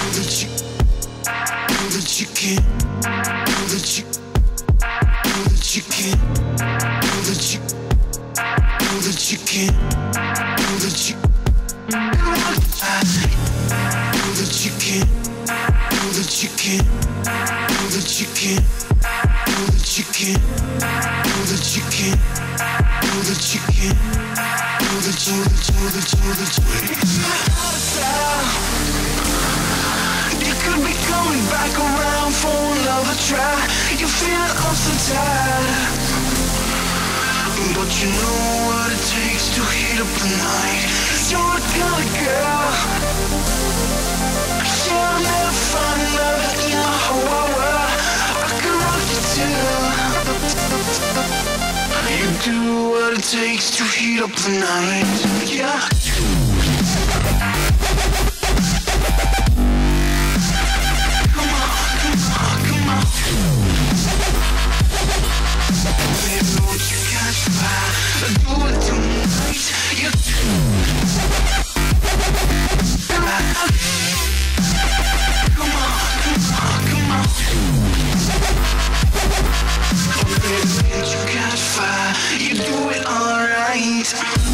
You could be coming back around for another try. You feel it off the tide, but you know what it takes to heat up the night. You're the kind of girl, yeah, I'll never find another in my whole world. I can rock you too. You do what it takes to heat up the night, yeah. You do it alright.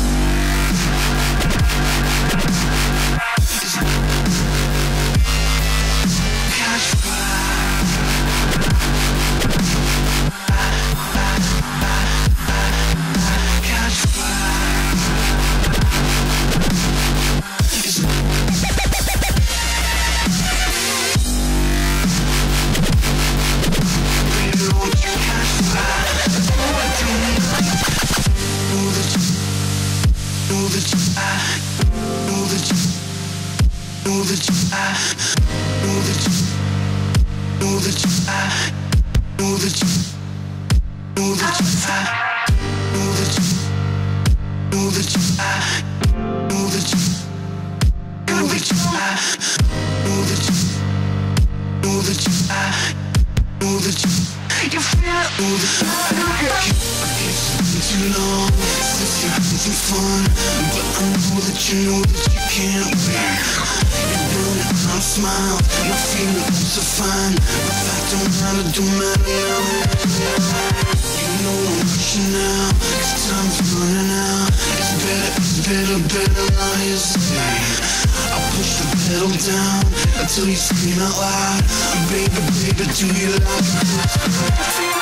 You feel too long since you're having fun, but I know that you can't win. You're burning my smile, my feelings so fine, but that don't matter now. You know I'm rushing now, 'cause time's running out. It's better not hesitate. I push the pedal down until you scream out loud. Baby, do you like it?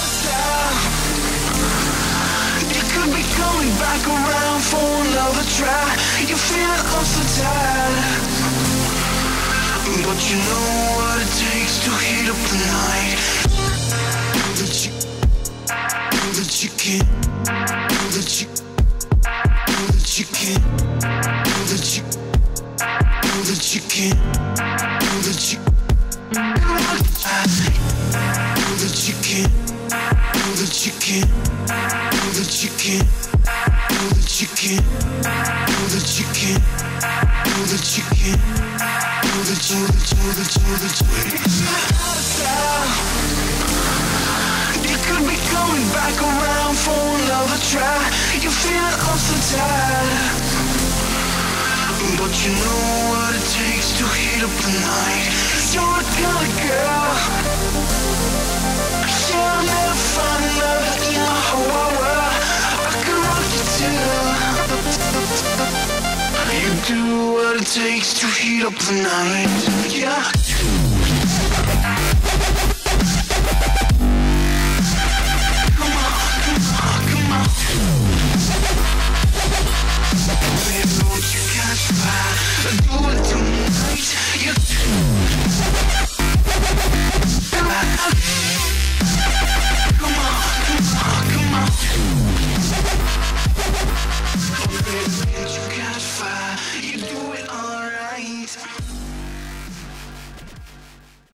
Be coming back around for another try. You feel it off the tide, but you know what it takes to heat up the night. That you can't, that you can't, that you can't, that you can't, that you can't. That you can't, that you can't, that you can't, that you can't, You could be coming back around for another try. You feel it off the tide, but you know what it takes to heat up the night. You're the kind of girl, yeah, I'll never find another in my whole world. I can rock you too. You do what it takes to heat up the night, yeah.